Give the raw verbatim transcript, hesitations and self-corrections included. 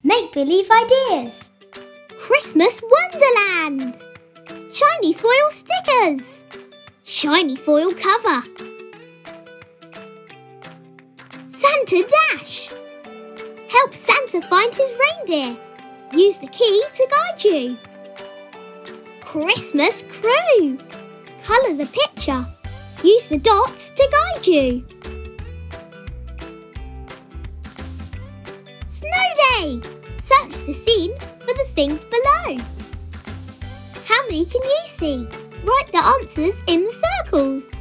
Make-believe ideas. Christmas Wonderland. Shiny foil stickers. Shiny foil cover. Santa Dash. Help Santa find his reindeer. Use the key to guide you. Christmas Crew. Colour the picture. Use the dots to guide you. Snow Day. Search the scene for the things below. How many can you see? Write the answers in the circles.